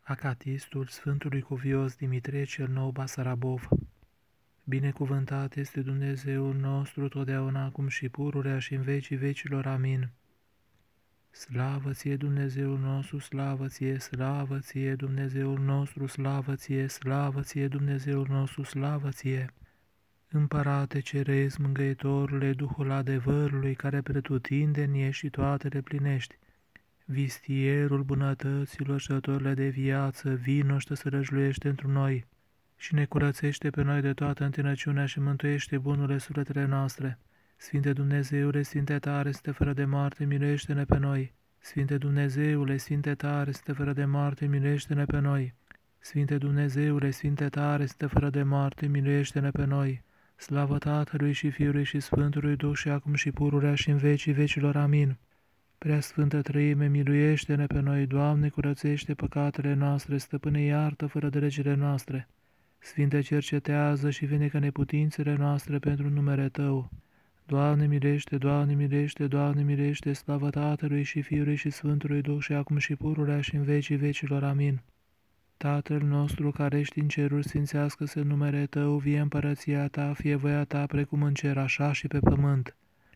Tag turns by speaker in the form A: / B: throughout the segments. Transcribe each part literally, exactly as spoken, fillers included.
A: Acatistul Sfântului Cuvios Dimitrie cel Nou Basarabov. Binecuvântat este Dumnezeul nostru totdeauna, acum și pururea și în vecii vecilor. Amin. Slavă ție, Dumnezeul nostru, slavă ție, slavă ție, Dumnezeul nostru, slavă ție, slavă ție, Dumnezeul nostru, slavă ție. Împărate Ceresc, Mângâietorule, Duhul adevărului, care pretutindeni ești și toate le plinești, vistierul bunătăților și dătorile de viață, vino și te sărăjluiește întru noi și ne curățește pe noi de toată întinăciunea și mântuiește bunurile sufletele noastre. Sfinte Dumnezeule, Sfinte tare, Sfinte fără de moarte, miluiește-ne pe noi. Sfinte Dumnezeule, Sfinte tare, Sfinte fără de moarte, miluiește-ne pe noi. Sfinte Dumnezeule, Sfinte tare, Sfinte fără de moarte, miluiește-ne pe noi. Slavă Tatălui și Fiului și Sfântului Duh și acum și pururea și în vecii vecilor. Amin. Prea Sfântă Trăime, miluiește-ne pe noi, Doamne, curățește păcatele noastre, Stăpâne, iartă fără de legile noastre. Sfinte, cercetează și vindecă neputințele noastre pentru numele Tău. Doamne, miluiește, Doamne, miluiește, Doamne, miluiește, slavă Tatălui și Fiului și Sfântului Duh și acum și pururea și în vecii vecilor. Amin. Tatăl nostru care ești în ceruri, sfințească-se numele Tău, vie împărăția Ta, fie voia Ta precum în cer, așa și pe pământ.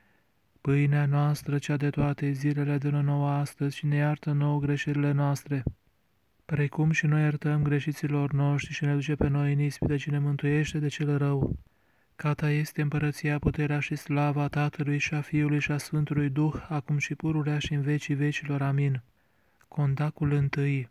A: Pâinea noastră, cea de toate zilele, dă-ne nouă astăzi și ne iartă nouă greșelile noastre, precum și noi iertăm greșiților noștri, și ne duce pe noi în ispită, ci ne mântuiește de cel rău. Ca Ta este împărăția, puterea și slava Tatălui și a Fiului și a Sfântului Duh, acum și pururea și în vecii vecilor. Amin. Contactul întâi.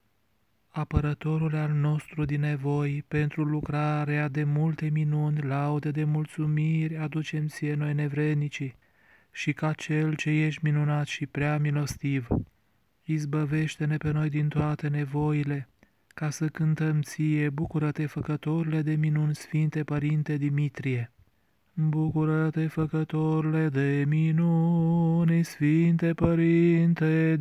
A: Apărătorul al nostru din nevoi, pentru lucrarea de multe minuni, laude de mulțumiri, aducem ție noi nevrednicii, și ca Cel ce ești minunat și prea milostiv, izbăvește-ne pe noi din toate nevoile, ca să cântăm ție, bucură-te, făcătorule de minuni, Sfinte Părinte Dimitrie. Bucură-te, făcătorule de minuni, Sfinte Părinte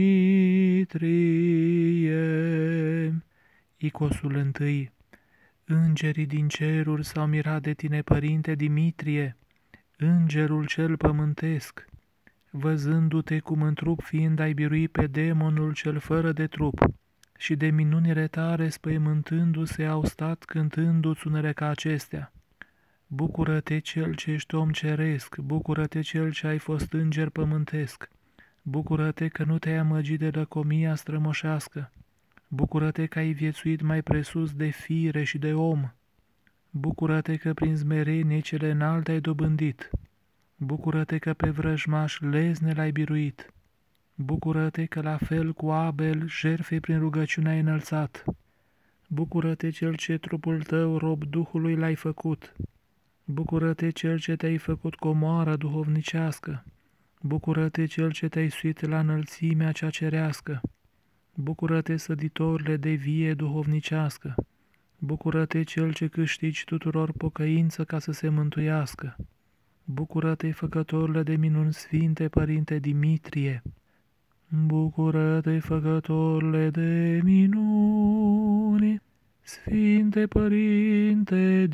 A: Dimitrie. Icosul întâi. Îngerii din ceruri s-au mirat de tine, Părinte Dimitrie, îngerul cel pământesc, văzându-te cum în trup fiind ai birui pe demonul cel fără de trup, și de minunile tare spăimântându-se au stat cântându-ți unele ca acestea. Bucură-te, Cel ce ești om ceresc, bucură-te, Cel ce ai fost înger pământesc, bucură-te că nu te-ai amăgit de lăcomia strămoșească, bucură-te că ai viețuit mai presus de fire și de om, bucură-te că prin smerenie cele înalte ai dobândit, bucură-te că pe vrăjmaș lezne l-ai biruit, bucură-te că la fel cu Abel jertfe prin rugăciune ai înălțat, bucură-te, Cel ce trupul tău, rob Duhului, l-ai făcut, bucură-te, Cel ce te-ai făcut comoară duhovnicească, bucură-te, Cel ce te-ai suit la înălțimea cea cerească, bucură-te, săditorile de vie duhovnicească, bucură-te, Cel ce câștigi tuturor pocăință ca să se mântuiască, bucură-te, făcătorile de minuni, Sfinte Părinte Dimitrie, bucură-te, făcătorile de minuni, Sfinte Părinte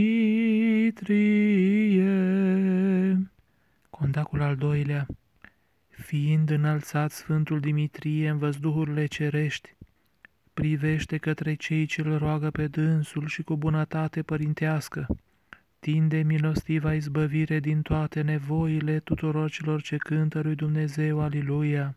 A: Dimitrie. Contactul al doilea. Fiind înălțat Sfântul Dimitrie în văzduhurile cerești, privește către cei ce îl roagă pe dânsul și cu bunătate părintească tinde milostiva izbăvire din toate nevoile tuturor celor ce cântă lui Dumnezeu. Aliluia!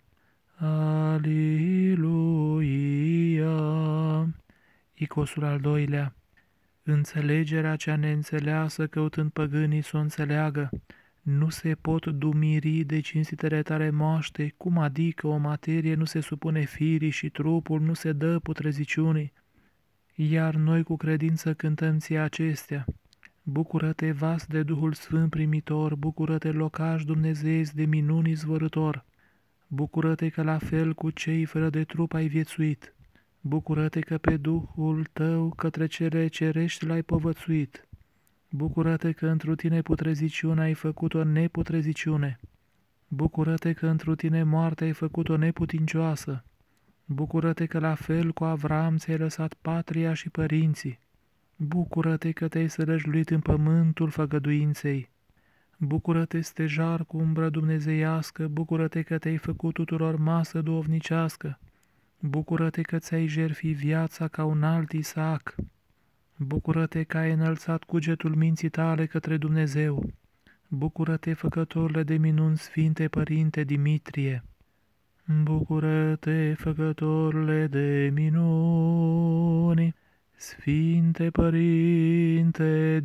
A: Aliluia! Icosul al doilea. Înțelegerea cea neînțeleasă, căutând păgânii să o înțeleagă, nu se pot dumiri de cinstitele tale moaște, cum adică o materie nu se supune firii și trupul nu se dă putreziciunii. Iar noi cu credință cântăm ție acestea. Bucură-te, vas de Duhul Sfânt primitor, bucură-te, locaș dumnezeiesc de minuni izvorător, bucură-te că la fel cu cei fără de trup ai viețuit, bucură-te că pe Duhul tău către cele cerești l-ai povățuit, bucură-te că întru tine putreziciune ai făcut-o neputreziciune, bucură-te că întru tine moarte ai făcut-o neputincioasă, bucură-te că la fel cu Avram ți-ai lăsat patria și părinții, bucură-te că te-ai sărăjluit în pământul făgăduinței, bucură-te, stejar cu umbră dumnezeiască, bucură-te că te-ai făcut tuturor masă duhovnicească, Bucură-te că ți-ai jertfit viața ca un alt Isaac. Bucură-te că ai înălțat cugetul minții tale către Dumnezeu. Bucură-te, făcătorule de minuni, Sfinte Părinte Dimitrie. Bucură-te, făcătorule de minuni, Sfinte Părinte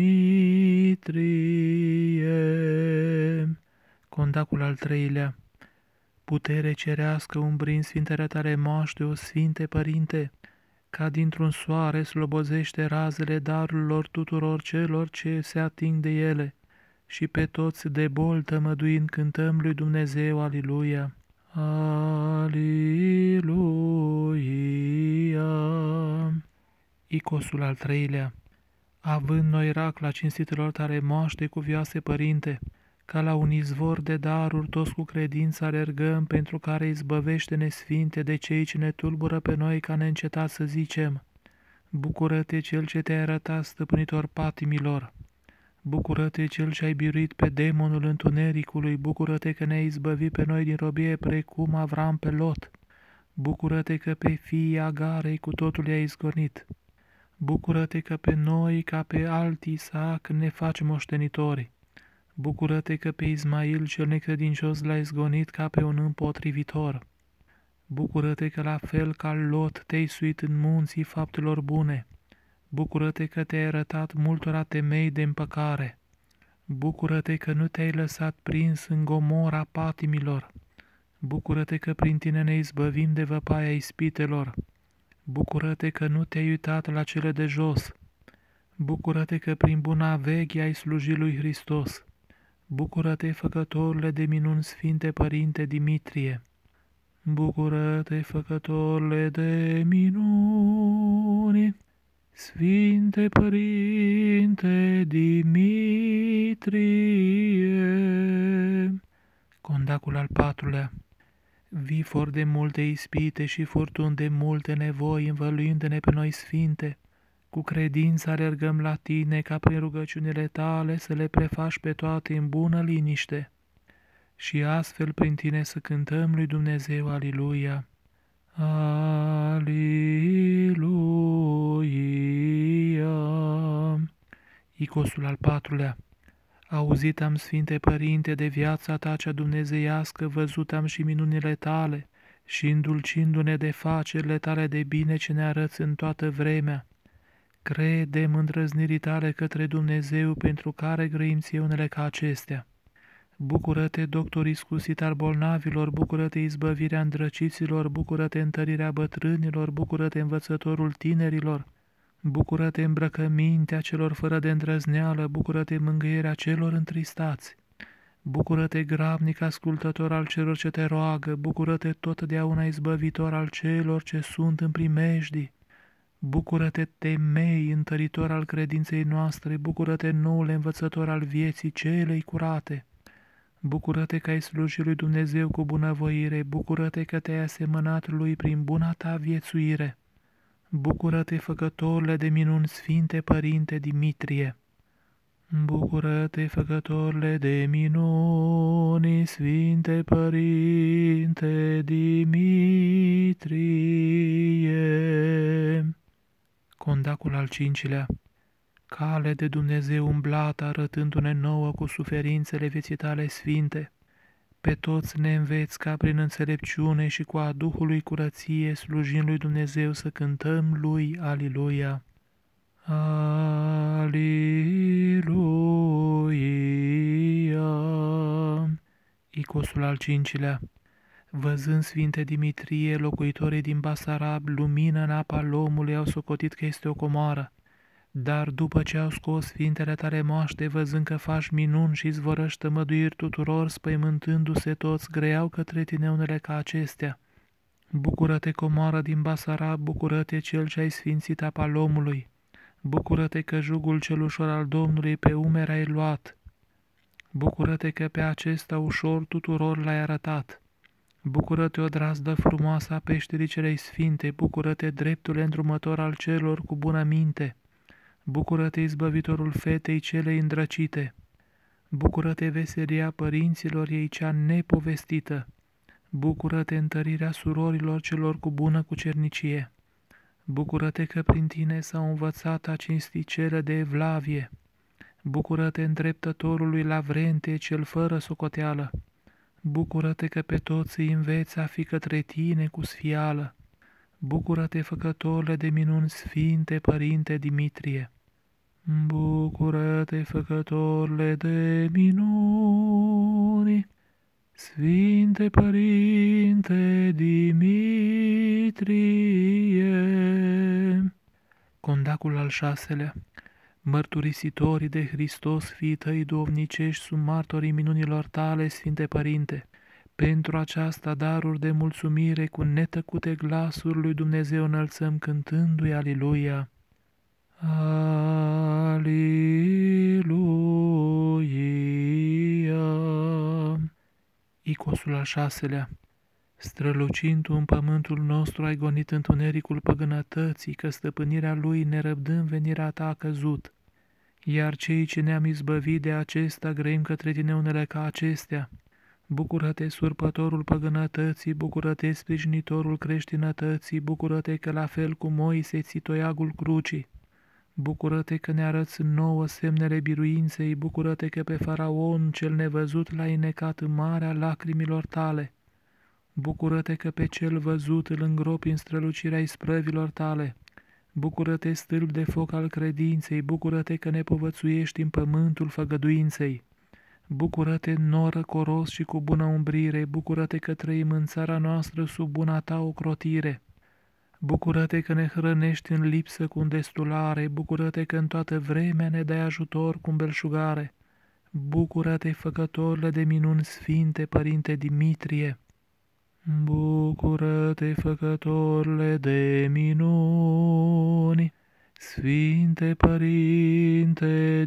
A: Dimitrie. Condacul al treilea. Putere cerească umbrind sfintele tale moaște, o Sfinte Părinte, ca dintr-un soare slobozește razele darurilor tuturor celor ce se ating de ele, și pe toți de bol tămăduind cântăm lui Dumnezeu, Aliluia. Aliluia. Icosul al treilea. Având noi rac la cinstitelor tale moaște cuvioase, Părinte, ca la un izvor de daruri toți cu credință alergăm, pentru care izbăvește-ne, Sfinte, de cei ce ne tulbură pe noi, ca neîncetat să zicem: Bucură-te, Cel ce te-ai arătat stăpânitor patimilor! Bucură-te, Cel ce ai biruit pe demonul întunericului! Bucură-te că ne-ai izbăvit pe noi din robie, precum Avram pe Lot! Bucură-te că pe fiii Agarei cu totul i-ai izgonit! Bucură-te că pe noi, ca pe alt Isaac, ne faci moștenitori! Bucură-te că pe Ismail cel necredincios l-ai izgonit ca pe un împotrivitor! Bucură-te că la fel ca Lot te-ai suit în munții faptelor bune! Bucură-te că te-ai arătat multora temei de împăcare! Bucură-te că nu te-ai lăsat prins în gomora patimilor! Bucură-te că prin tine ne izbăvim de văpaia ispitelor! Bucură-te că nu te-ai uitat la cele de jos! Bucură-te că prin buna veche ai slujit lui Hristos! Bucură-te, făcătorule de minuni, Sfinte Părinte Dimitrie! Bucură-te, făcătorule de minuni, Sfinte Părinte Dimitrie! Condacul al patrulea. Vifor de multe ispite și furtuni de multe nevoi, învăluindu-ne pe noi, Sfinte, cu credință alergăm la tine, ca prin rugăciunile tale să le prefaci pe toate în bună liniște, și astfel prin tine să cântăm lui Dumnezeu, Aliluia. Aliluia. Icosul al patrulea. Auzit am, Sfinte Părinte, de viața ta cea dumnezeiască, văzut am și minunile tale, și îndulcindu-ne de facerile tale de bine ce ne arăți în toată vremea, credem îndrăznirii tale către Dumnezeu, pentru care grăim ție unele ca acestea. Bucură-te, doctor iscusit al bolnavilor, bucură-te, izbăvirea îndrăciților, bucură-te, întărirea bătrânilor, bucură-te, învățătorul tinerilor, bucură-te, îmbrăcămintea celor fără de îndrăzneală, bucură-te, mângâierea celor întristați, bucură-te, grabnic ascultător al celor ce te roagă, bucură-te, totdeauna izbăvitor al celor ce sunt în primejdii, bucură-te, temei, întăritor al credinței noastre, bucură-te, noule învățător al vieții celei curate, bucură-te că ai slujit lui Dumnezeu cu bunăvoire, bucură-te că te-ai asemănat lui prin buna ta viețuire, bucură-te, făcătorule de minuni, Sfinte Părinte Dimitrie! Bucură-te, făcătorule de minuni, Sfinte Părinte Dimitrie! Condacul al cincilea. Cale de Dumnezeu umblată, arătându-ne nouă cu suferințele vieții tale sfinte, pe toți ne înveți ca prin înțelepciune și cu a Duhului curăție, slujind lui Dumnezeu, să cântăm lui Aliluia. Aliluia. Icosul al cincilea. Văzând, Sfinte Dimitrie, locuitorii din Basarab, lumină în apa lomului, au socotit că este o comoară, dar după ce au scos sfintele tale moaște, văzând că faci minuni și izvorăști tămăduiri tuturor, spăimântându-se toți, grăiau către tine unele ca acestea. Bucură-te, comoară din Basarab, bucură-te, cel ce ai sfințit apa lomului, bucură-te că jugul cel ușor al Domnului pe umeri ai luat, bucură-te că pe acesta ușor tuturor l-ai arătat. Bucură-te, o drazdă frumoasă a peșterii celei sfinte, bucură-te, dreptul îndrumător al celor cu bună minte, bucură-te, izbăvitorul fetei celei îndrăcite, bucură-te, veselia părinților ei cea nepovestită, Bucură-te întărirea surorilor celor cu bună cucernicie. Bucură-te că prin tine s-au învățat a cinsti cele de evlavie. Bucură-te îndreptătorului Lavrente, cel fără socoteală. Bucură-te că pe toți îi înveți a fi către tine cu sfială. Bucură-te, făcătorule de minuni sfinte, părinte Dimitrie. Bucură-te, făcătorule de minuni, sfinte părinte Dimitrie. Condacul al șaselea. Mărturisitorii de Hristos, fiii tăi duhovnicești, sunt martorii minunilor tale, Sfinte Părinte. Pentru aceasta daruri de mulțumire cu netăcute glasuri lui Dumnezeu înălțăm cântându-i Aliluia. Aliluia. Icosul al șaselea. Strălucind tu în pământul nostru ai gonit întunericul păgânătății, că stăpânirea lui nerăbdând venirea ta a căzut. Iar cei ce ne-am izbăvit de acesta grăim către tine unele ca acestea. Bucură-te, surpătorul păgânătății, bucură-te, sprijinitorul creștinătății, bucură-te că la fel cu Moise ții toiagul crucii. Bucură-te că ne arăți nouă semnele biruinței, bucură-te că pe faraon cel nevăzut l-ai necat în marea lacrimilor tale. Bucură-te că pe cel văzut îl îngropi în strălucirea isprăvilor tale. Bucură-te, stâlp de foc al credinței, bucură-te că ne povățuiești în pământul făgăduinței. Bucură-te, noră coros și cu bună umbrire, bucură-te că trăim în țara noastră sub buna ta ocrotire. Bucură-te că ne hrănești în lipsă cu îndestulare, bucură-te că în toată vremea ne dai ajutor cu belșugare. Bucură-te, făcătorule de minuni sfinte, părinte Dimitrie. Bucură-te, făcătorule de minuni, Sfinte Părinte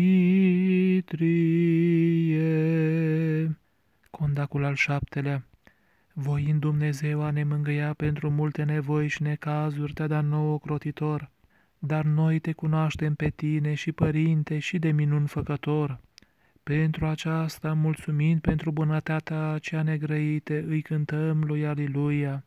A: Dimitrie. Condacul al șaptelea. Voind Dumnezeu a ne mângâia pentru multe nevoi și necazuri, te-a dat nouă ocrotitor, dar noi te cunoaștem pe tine și Părinte și de minuni făcător. Pentru aceasta, mulțumind pentru bunătatea cea negrăită, îi cântăm lui Aliluia.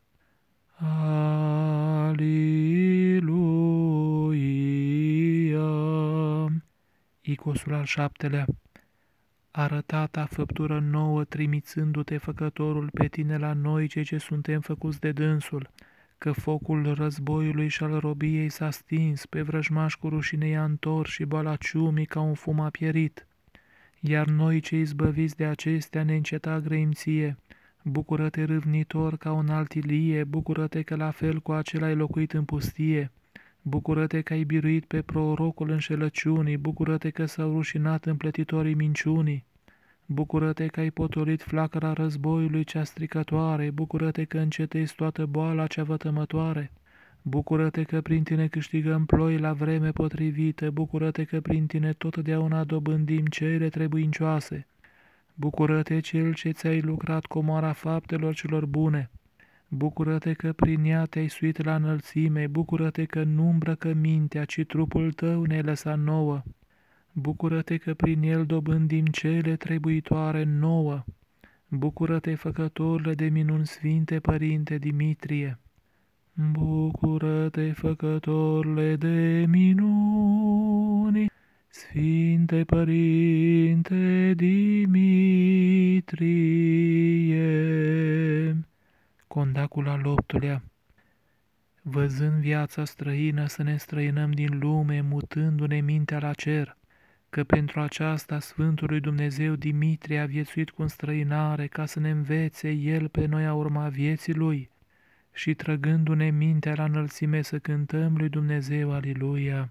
A: Aliluia. Icosul al șaptelea. Arătata făptură nouă, trimițându-te făcătorul pe tine la noi, cei ce suntem făcuți de dânsul, că focul războiului și al robiei s-a stins, pe vrăjmaș cu rușine i-a întors și boala ciumii ca un fum a pierit. Iar noi cei izbăviți de acestea ne înceta grăimție. Bucură-te, râvnitor, ca un altilie, bucură-te că la fel cu acela ai locuit în pustie. Bucură-te că ai biruit pe prorocul înșelăciunii, bucură-te că s-au rușinat împletitorii minciunii. Bucură-te că ai potolit flacăra războiului cea stricătoare, bucură-te că încetezi toată boala cea vătămătoare. Bucură-te că prin tine câștigăm ploi la vreme potrivită, bucură-te că prin tine totdeauna dobândim cele trebuincioase. Bucură-te, cel ce ți-ai lucrat comoara faptelor celor bune. Bucură-te că prin ea te-ai suit la înălțime, bucură-te că nu îmbrăcă mintea, ci trupul tău ne-ai lăsat nouă. Bucură-te că prin el dobândim cele trebuitoare nouă. Bucură-te, făcătorule de minuni sfinte, Părinte Dimitrie. Bucură-te, făcătorule de minuni, Sfinte Părinte Dimitrie. Condacul al optulea. Văzând viața străină să ne străinăm din lume, mutându-ne mintea la cer, că pentru aceasta Sfântul lui Dumnezeu Dimitrie a viețuit cu înstrăinare, ca să ne învețe el pe noi a urma vieții lui, și trăgându-ne mintea la înălțime să cântăm lui Dumnezeu Aliluia.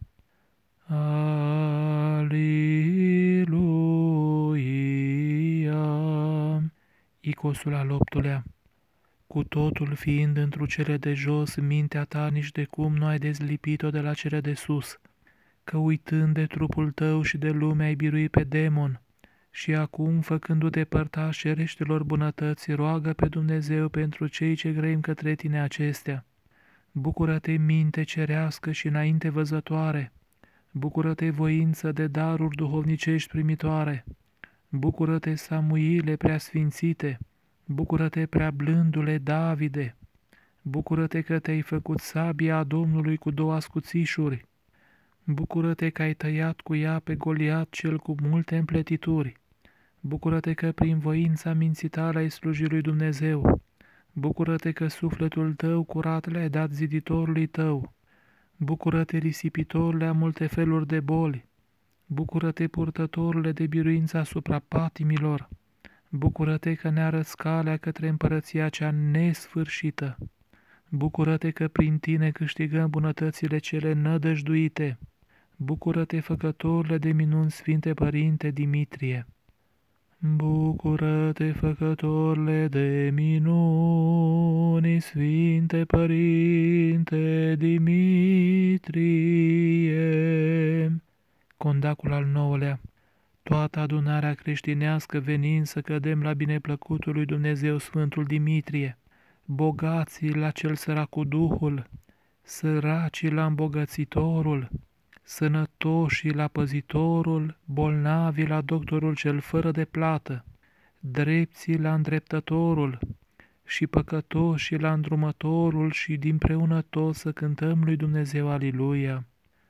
A: Aliluia. Icosul al optulea. Cu totul fiind întru cele de jos, mintea ta nici de cum nu ai dezlipit-o de la cele de sus, că uitând de trupul tău și de lume ai biruit pe demon, și acum, făcându-te părtaș cereștilor bunătăți, roagă pe Dumnezeu pentru cei ce grăim către tine acestea. Bucură-te, minte cerească și înainte văzătoare, bucură-te, voință de daruri duhovnicești primitoare, bucură-te, Samuile preasfințite, Bucură-te, prea blândule Davide! Bucură-te că te-ai făcut sabia Domnului cu două ascuțișuri! Bucură-te că ai tăiat cu ea pe Goliat cel cu multe împletituri! Bucură-te că prin voința minții tale ai slujit lui Dumnezeu! Bucură-te că sufletul tău curat le-ai dat ziditorului tău! Bucură-te, risipitorule a multe feluri de boli! Bucură-te, purtătorule de biruință asupra patimilor! Bucură-te că ne arăți calea către împărăția cea nesfârșită! Bucură-te că prin tine câștigăm bunătățile cele nădăjduite! Bucură-te, făcătorule de minuni, Sfinte Părinte Dimitrie! Bucură-te, făcătorule de minuni, Sfinte Părinte Dimitrie! Condacul al nouălea. Toată adunarea creștinească venind să cădem la bineplăcutul lui Dumnezeu Sfântul Dimitrie, bogații la cel sărac cu Duhul, săracii la îmbogățitorul, sănătoșii la păzitorul, bolnavii la doctorul cel fără de plată, drepții la îndreptătorul și păcătoșii la îndrumătorul și dinpreună toți să cântăm lui Dumnezeu Aliluia.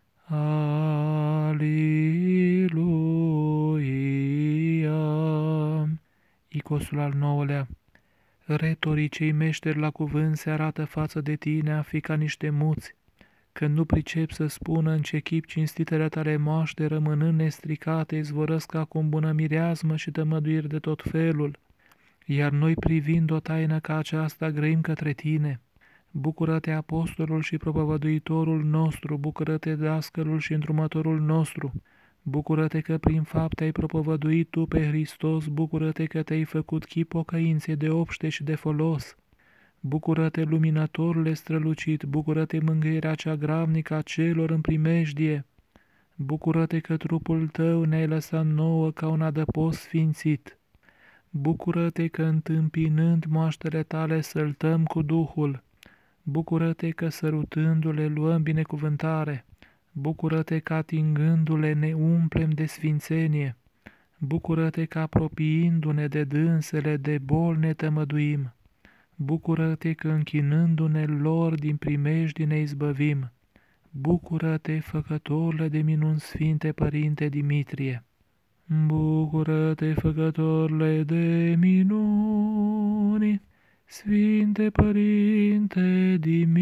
A: Aliluia. Icosul al nouălea. Retorii cei meșteri la cuvânt se arată față de tine a fi ca niște muți, că nu pricep să spună în ce chip cinstitele tale moaște, rămânând nestricate, izvorăsc acum bună mireazmă și tămăduiri de tot felul, iar noi privind o taină ca aceasta grăim către tine. Bucură-te, apostolul și propovăduitorul nostru, bucură-te, dascălul și îndrumătorul nostru, bucură-te că prin fapte ai propovăduit tu pe Hristos, bucură-te că te-ai făcut chip pocăinței de obște și de folos. Bucură-te, luminătorule strălucit, bucură-te, mângâierea cea gravnică a celor în primejdie. Bucură-te că trupul tău ne-ai lăsat nouă ca un adăpost sfințit. Bucură-te că întâmpinând moaștele tale săltăm cu Duhul. Bucură-te că sărutându-le luăm binecuvântare. Bucură-te că atingându-le ne umplem de sfințenie. Bucură-te că apropiindu-ne de dânsele de bol ne tămăduim. Bucură-te că închinându-ne lor din primejdii ne izbăvim. Bucură-te, făcătorule de minuni, Sfinte Părinte Dimitrie! Bucură-te, făcătorule de minuni, Sfinte Părinte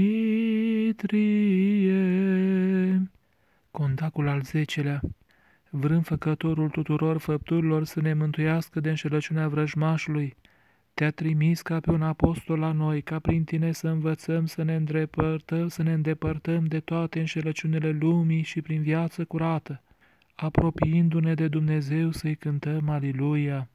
A: Dimitrie! Condacul al zecelea. Vrând făcătorul tuturor făpturilor să ne mântuiască de înșelăciunea vrăjmașului, te-a trimis ca pe un apostol la noi, ca prin tine să învățăm să ne îndepărtăm, să ne îndepărtăm de toate înșelăciunile lumii și prin viață curată, apropiindu-ne de Dumnezeu să-i cântăm Aliluia.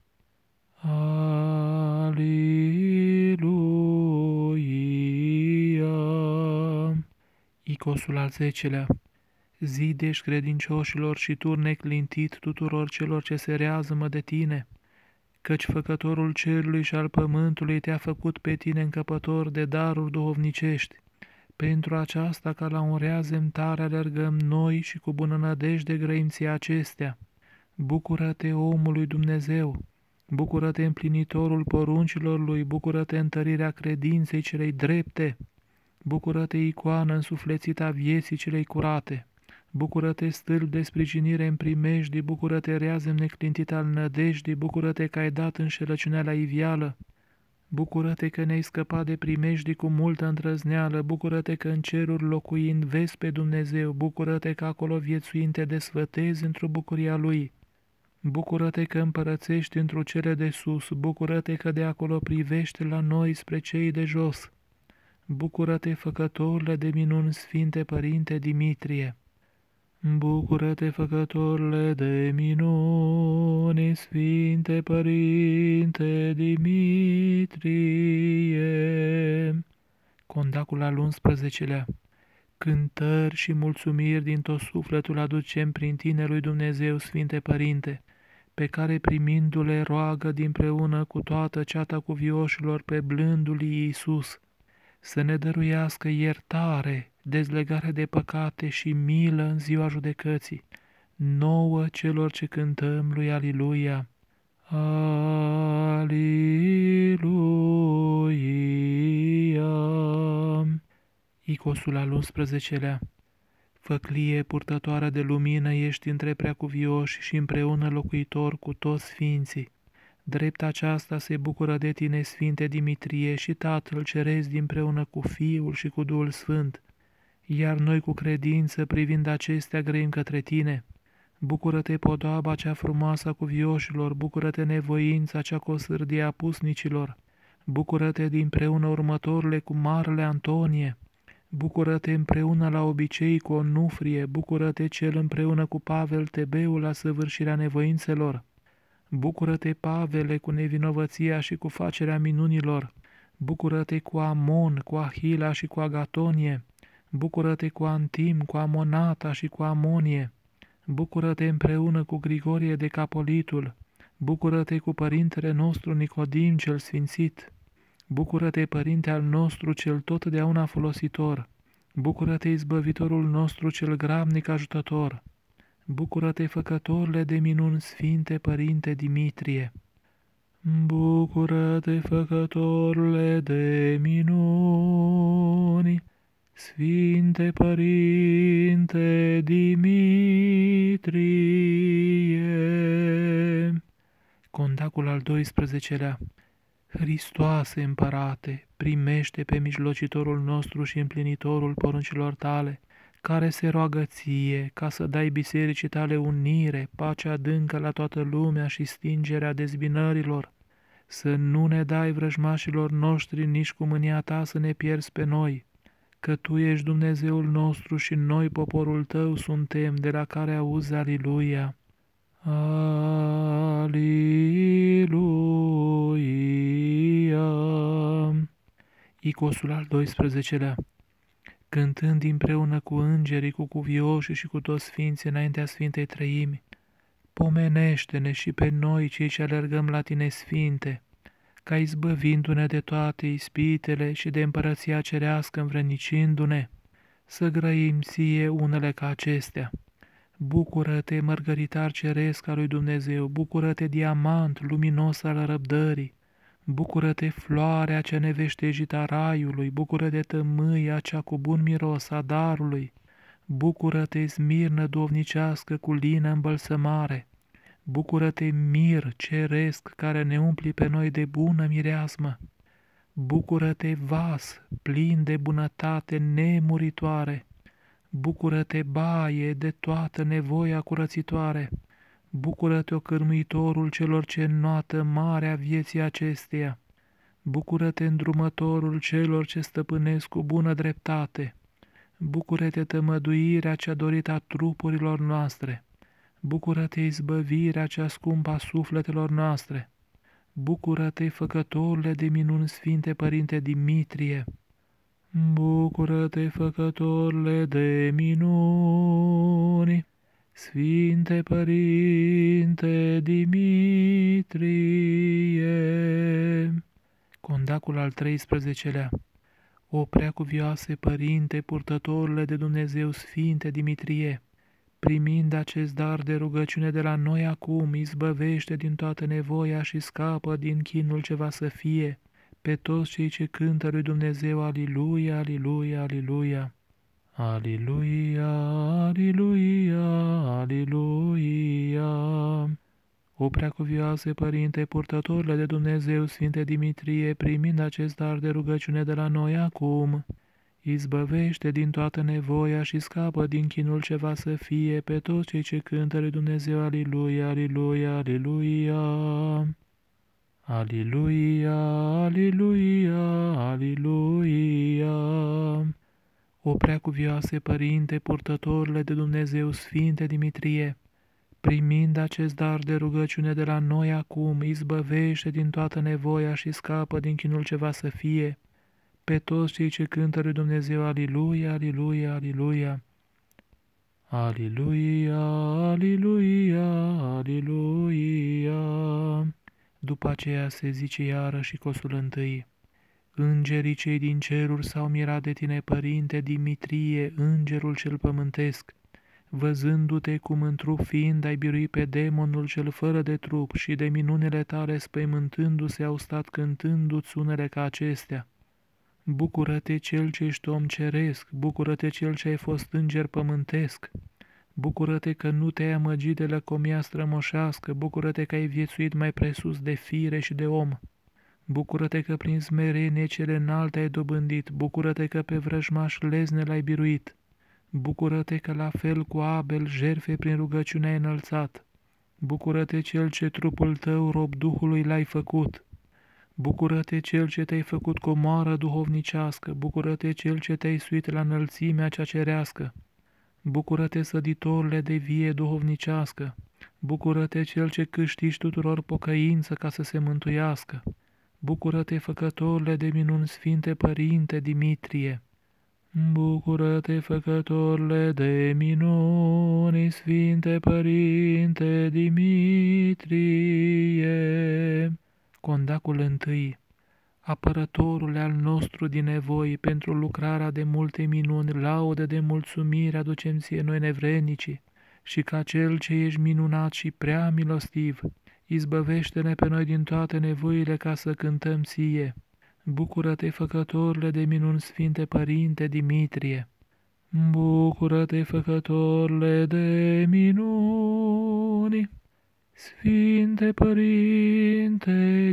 A: Aliluia. Icosul al zecelea. Zidești credincioșilor și tu neclintit tuturor celor ce se reazmă de tine, căci făcătorul cerului și al pământului te-a făcut pe tine încăpător de daruri duhovnicești. Pentru aceasta, ca la un reazem tare, alergăm noi și cu bună nădejde grăim ție acestea. Bucură-te, omului Dumnezeu! Bucură-te, împlinitorul poruncilor lui! Bucură-te, întărirea credinței celei drepte! Bucură-te, icoană însuflețită a vieții celei curate! Bucură-te, stâlp de sprijinire în primejdii, bucură-te, reazem neclintit al nădejdii, bucură-te că ai dat înșelăciunea la ivială, bucură-te că ne-ai scăpat de primejdii cu multă îndrăzneală, bucură-te că în ceruri locuind vezi pe Dumnezeu, bucură-te că acolo viețuind te desfătezi într-o bucuria Lui, bucură-te că împărățești într-o cele de sus, bucură-te că de acolo privești la noi spre cei de jos, bucură-te, făcătorule de minuni, Sfinte Părinte Dimitrie! Bucură-te, făcătorule de minuni, Sfinte Părinte Dimitrie! Condacul al unsprezecelea. Cântări și mulțumiri din tot sufletul aducem prin tine lui Dumnezeu, Sfinte Părinte, pe care primindu-le roagă dinpreună cu toată ceata cuvioșilor pe blândul Iisus, să ne dăruiască iertare, dezlegare de păcate și milă în ziua judecății, nouă celor ce cântăm lui Aliluia. Aliluia. Icosul al unsprezecelea. Făclie purtătoare de lumină ești între preacuvioși și împreună locuitor cu toți sfinții. Drept aceasta se bucură de tine, Sfinte Dimitrie, și Tatăl Ceresc împreună cu Fiul și cu Duhul Sfânt. Iar noi cu credință, privind acestea, grăim către tine. Bucură-te, podoaba cea frumoasă a cuvioșilor, bucură-te, nevoința cea cu o sârdie a pusnicilor, bucură-te dinpreună următorile cu Marele Antonie, bucură-te împreună la obicei cu Onufrie, bucură-te cel împreună cu Pavel Tebeul la săvârșirea nevoințelor, bucură-te, Pavele, cu nevinovăția și cu facerea minunilor, bucură-te cu Amon, cu Ahila și cu Agatonie, bucură-te cu Antim, cu Amonata și cu Amonie, bucură-te împreună cu Grigorie de Capolitul, bucură-te cu părintele nostru Nicodim cel sfințit, bucură-te, Părinte al nostru cel totdeauna folositor, bucură-te, Izbăvitorul nostru cel grabnic ajutător, bucură-te, Făcătorule de minuni Sfinte Părinte Dimitrie, bucură-te, Făcătorule de minuni, Sfinte Părinte Dimitrie. Condacul al doisprezecelea. Hristoase, Împărate, primește pe mijlocitorul nostru și împlinitorul poruncilor tale, care se roagă ție ca să dai bisericii tale unire, pace adâncă la toată lumea și stingerea dezbinărilor, să nu ne dai vrăjmașilor noștri nici cu mânia ta să ne pierzi pe noi, că Tu ești Dumnezeul nostru și noi poporul Tău suntem, de la care auzi Aliluia. Aliluia. Icosul al doisprezecelea. Cântând împreună cu îngerii, cu cuvioșii și cu toți sfinții înaintea Sfintei Treimi, pomenește-ne și pe noi cei ce alergăm la Tine, Sfinte, ca izbăvindu-ne de toate ispitele și de împărăția cerească învrednicindu-ne, să grăim ție unele ca acestea. Bucură-te, mărgăritar ceresc al lui Dumnezeu, bucură-te, diamant luminos al răbdării, bucură-te, floarea cea neveștejită a raiului, bucură-te, tămâia cea cu bun miros a darului, bucură-te, smirnă dovnicească cu lină îmbălsămare, bucură-te, mir ceresc care ne umpli pe noi de bună mireasmă, bucură-te, vas plin de bunătate nemuritoare, bucură-te, baie de toată nevoia curățitoare, bucură-te, ocârmuitorul celor ce înnoată marea vieții acesteia, bucură-te, îndrumătorul celor ce stăpânesc cu bună dreptate, bucură-te, tămăduirea cea dorită a trupurilor noastre, bucură-te, izbăvirea cea scumpă a sufletelor noastre, bucură-te, Făcătorule de minuni Sfinte Părinte Dimitrie, bucură-te, Făcătorule de minuni, Sfinte Părinte Dimitrie. Condacul al treisprezecelea. O preacuvioase Părinte, purtătorule de Dumnezeu Sfinte Dimitrie, primind acest dar de rugăciune de la noi acum, izbăvește din toată nevoia și scapă din chinul ce va să fie pe toți cei ce cântă lui Dumnezeu, Aliluia, Aliluia, Aliluia. Aliluia, Aliluia, Aliluia. O preacuvioase Părinte, purtătorule de Dumnezeu Sfinte Dimitrie, primind acest dar de rugăciune de la noi acum, izbăvește din toată nevoia și scapă din chinul ce va să fie pe toți cei ce cântă lui Dumnezeu, Aliluia, Aliluia, Aliluia. Aliluia, Aliluia, Aliluia. O preacuvioase Părinte, purtătorule de Dumnezeu Sfinte Dimitrie, primind acest dar de rugăciune de la noi acum, izbăvește din toată nevoia și scapă din chinul ce va să fie pe toți cei ce cântă lui Dumnezeu, Aliluia, Aliluia, Aliluia. Aliluia, Aliluia, Aliluia. După aceea se zice iarăși cosul întâi. Îngerii cei din ceruri s-au mirat de tine, Părinte Dimitrie, îngerul cel pământesc, văzându-te cum în trup fiind ai birui pe demonul cel fără de trup și de minunile tale spăimântându-se au stat cântându-ți unele ca acestea. Bucură-te cel ce ești om ceresc, bucură-te cel ce ai fost înger pământesc, bucură-te că nu te-ai amăgit de lăcomia strămoșească, bucură-te că ai viețuit mai presus de fire și de om. Bucură-te că prin smerenie cele înalte ai dobândit, bucură-te că pe vrăjmaș lezne l-ai biruit. Bucură-te că la fel cu Abel jerfe prin rugăciune ai înălțat. Bucură-te cel ce trupul tău rob Duhului l-ai făcut. Bucură-te cel ce te-ai făcut comoară duhovnicească, bucură-te cel ce te-ai suit la înălțimea cea cerească. Bucură-te săditorule de vie duhovnicească, bucură-te cel ce câștigi tuturor pocăință ca să se mântuiască. Bucură-te făcătorule de minuni Sfinte Părinte Dimitrie. Bucură-te făcătorule de minuni Sfinte Părinte Dimitrie. Condacul întâi. Apărătorule al nostru din nevoi, pentru lucrarea de multe minuni, laudă de mulțumire aducem ție noi nevrednicii, și ca cel ce ești minunat și prea milostiv, izbăvește-ne pe noi din toate nevoile ca să cântăm ție. Bucură-te, făcătorule de minuni Sfinte Părinte Dimitrie! Bucură-te, făcătorule de minuni Sfinte Părinte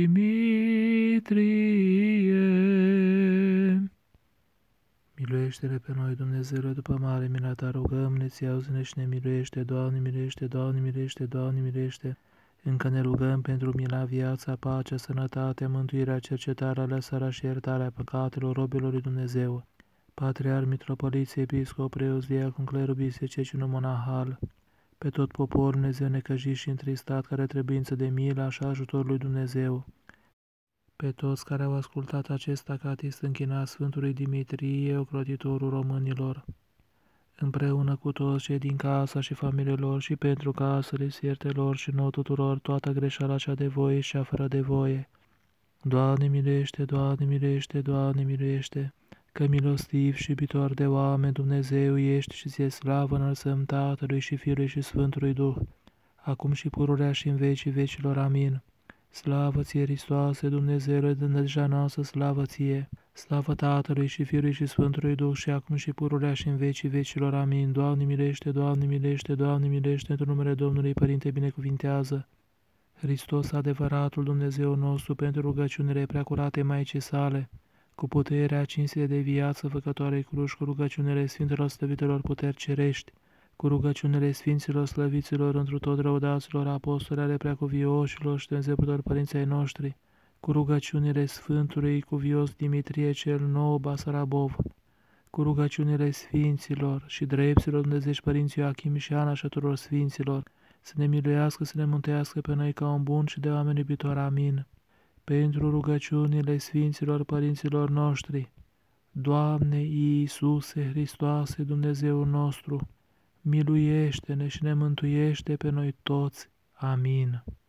A: Dimitrie! Miluiește-ne pe noi, Dumnezeule, după mare mila ta, rugăm-ne, ți auzi-ne și ne miluiește, Doamne, miluiește, Doamne, miluiește, Doamne, miluiește. Încă ne rugăm pentru mila, viața, pacea, sănătatea, mântuirea, cercetarea, lăsarea și iertarea păcatelor robilor lui Dumnezeu. Patriar, mitropoliți, episcop, preoți, diacon, clerul bisecii, monahal, pe tot poporul Dumnezeu necăjit și întristat, care trebuință de mila și ajutorul lui Dumnezeu. Pe toți care au ascultat acest acatist închinat Sfântului Dimitrie, ocrotitorul românilor, împreună cu toți cei din casa și familiilor și pentru casele siertelor și nouă tuturor toată greșeala cea de voie și a fără de voie. Doamne miluiește, Doamne miluiește, Doamne miluiește, că milostiv și iubitor de oameni Dumnezeu ești și ție slavă înălțăm Tatălui și Fiului și Sfântului Duh, acum și pururea și în vecii vecilor. Amin. Slavă ție, Hristoase, Dumnezeule de nădejdea noastră, slavă ție! Slavă Tatălui și Fiului și Sfântului Duh, și acum și pururea și în vecii vecilor. Amin. Doamne milește, Doamne milește, Doamne milește, într-un numele Domnului, Părinte, binecuvintează. Hristos, adevăratul Dumnezeu nostru, pentru rugăciunile preacurate Maicii sale, cu puterea cinstire de viață făcătoarei cruci, cu rugăciunile Sfintelor Slăvitelor puteri cerești, cu rugăciunile Sfinților Slăviților întru tot răudaților apostoli ale preacuvioșilor și Dumnezeuilor părinții ai noștri, cu rugăciunile Sfântului Cuvios Dimitrie cel Nou Basarabov, cu rugăciunile Sfinților și drepților Dumnezești părinții Ioachim și Ana și a tuturor Sfinților, să ne miluiască, să ne mântuiască pe noi ca un bun și de oameni iubitor. Amin. Pentru rugăciunile Sfinților părinților noștri, Doamne Iisuse Hristoase, Dumnezeul nostru, miluiește-ne și ne mântuiește pe noi toți. Amin.